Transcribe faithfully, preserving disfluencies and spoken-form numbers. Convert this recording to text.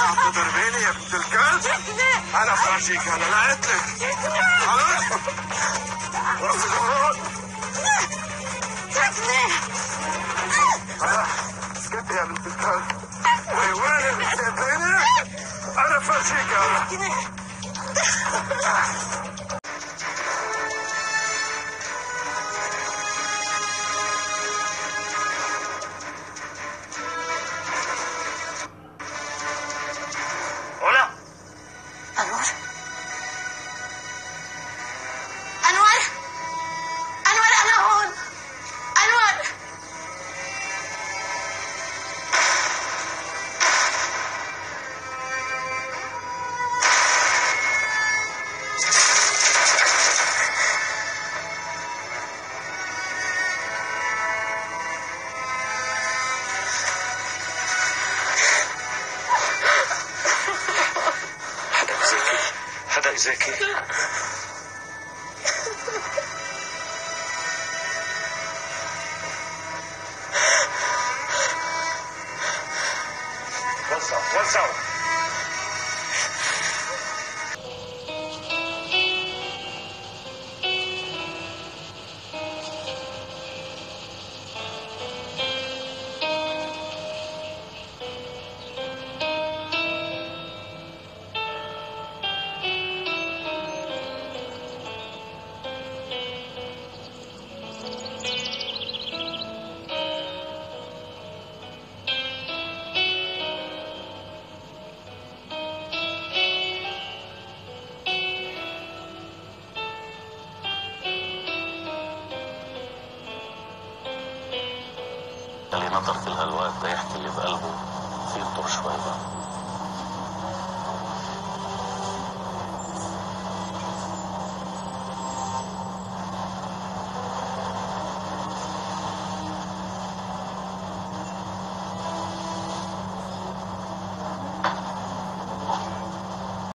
عم تضربيني يا بنت الكلب؟ انا فرجيك انا لا قتلك. خلص وقف الورود. اسكتي يا بنت الكلب. حيوانة بتسيبيني؟ انا فرجيك انا. أنور أنور أنور أنا هون أنور. حدا إذاكي؟ وزعوا وزعوا. اللي نظر كل هالوقت ليحكي اللي بقلبه في ينطر شوي بقى.